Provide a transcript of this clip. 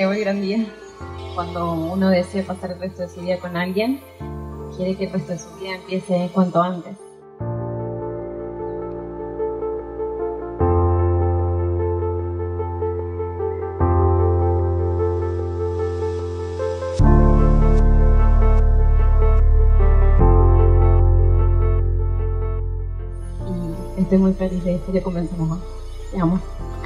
llegó el gran día. Cuando uno desea pasar el resto de su vida con alguien, quiere que el resto de su vida empiece cuanto antes. Y estoy muy feliz de esto que comenzamos hoy. Te amo.